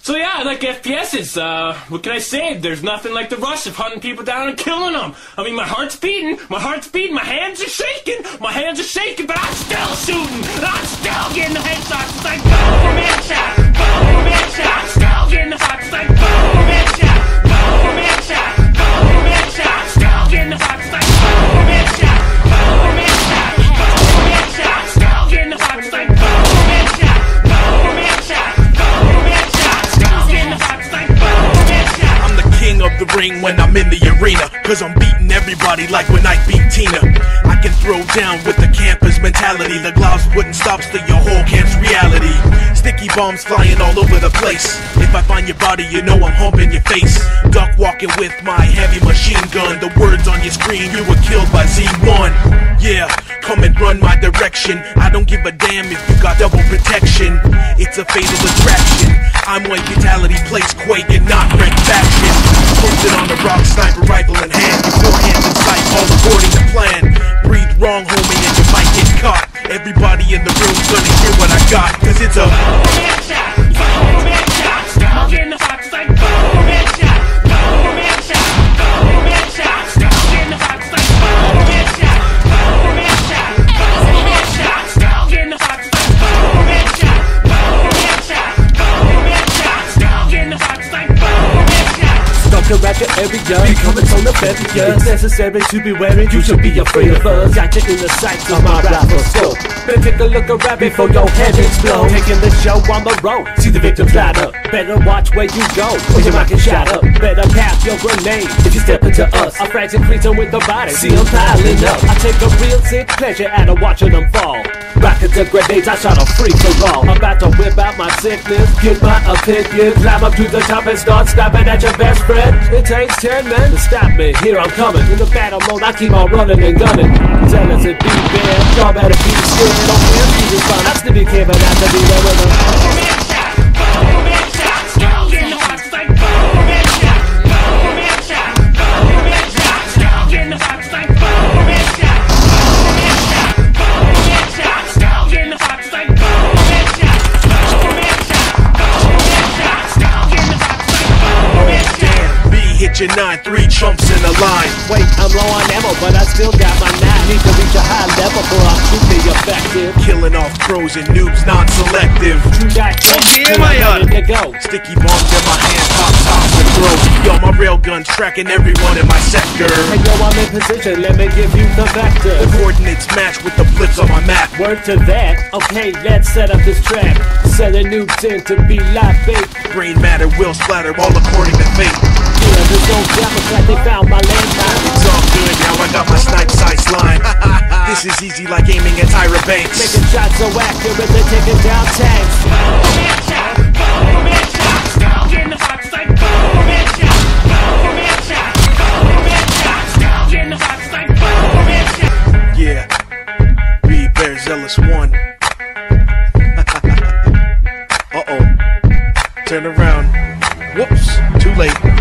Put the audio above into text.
So yeah, I like FPSs. What can I say? There's nothing like the rush of hunting people down and killing them. I mean, my heart's beating, my hands are shaking, but I'm still shooting. I'm still getting the headshots. It's like boom, headshot, boom, headshot. I'm still getting the shots. It's like boom, headshot, boom, headshot, boom, headshot. I'm still getting the shots. It's like boom, headshot, boom, headshot, boom, headshot. I'm still getting the shots. It's like boom, headshot, boom, headshot, boom, headshot. I'm the king of the ring when I'm in the arena, cause I'm beating everybody like when I beat Tina. I can throw down with the campus mentality. The gloves wouldn't stop, still your whole camp's reality. Sticky bombs flying all over the place. If I find your body, you know I'm humping your face. Duck walking with my heavy machine gun. The words on your screen, you were killed by Z1. Yeah, come and run my direction. I don't give a damn if you got double protection. It's a fatal attraction. I'm when fatality plays Quake and not Red Faction. Posted on the rock, sniper rifle in hand. Your hands in sight, all according to plan. Breathe wrong, homie, and you might get caught. Everybody in the room's gonna hear what I got, cause it's a boom, headshot, boom, headshot. Still getting the shots, like boom, headshot, boom, headshot, boom, headshot. Still getting the shots, like boom, headshot, boom, headshot, boom, headshot. Still getting the shots, like boom, headshot, boom, headshot, boom, headshot. Still getting the shots, like boom, headshot. Stalker at your area, becoming on the barrier. It's necessary to be wary, you should be afraid of us. Got you in the sights of my rifle scope. Better take a look around before your head explodes. Taking the show on the road, see the victims line up. Better watch where you go, or your mind can shut up. Better pass your grenade if you step into us. A fragile creature with the body, see them piling up. I take a real sick pleasure out of watching them fall. Rockets and grenades, I shot a free for all. About to whip out my sickness, get my opinion. Climb up to the top and start snapping at your best friend. It takes 10 men to stop me, here I'm coming. In the battle mode, I keep on running and gunning. Tell us it be bad, y'all better be scared. Don't feel me this fun, I still be care, but I have to be there with them. Boom, headshot, boom, headshot. Still getting the shots, like boom, headshot, boom, headshot, boom, headshot. Still getting the shots, like boom, headshot, boom, headshot, boom, headshot. Still getting the shots, like boom, headshot, boom, headshot, boom, headshot. Still getting the shots, like boom, headshot. B hit your 9-3 chumps in a line. Wait, I'm low on ammo, but I still got my 9. Need to reach a high level for I'm truly effective. Killing off pros and noobs, non-selective. True that yeah, my ready to go. Sticky bombs in my hand, pop tops and throw. Yo, my railgun's tracking everyone in my sector. Hey yo, I'm in position, let me give you the vector. The coordinates match with the blips on my map. Word to that, okay, let's set up this trap. Setting noobs in to be live bait. Brain matter will splatter, all according to fate. Yeah, there's no doubt, it's like they found my landmine. It's all good, now I got my snipe sight line. This is easy like aiming at Tyra Banks. Making shots so accurate, they're taking down tanks. Boom, headshot, boom, headshot. Still getting the shots, like boom, headshot, boom, headshot, boom, headshot. Still getting the shots, like boom, headshot. Yeah, B Bear Zealous 1. Uh-oh. Turn around. Whoops, too late.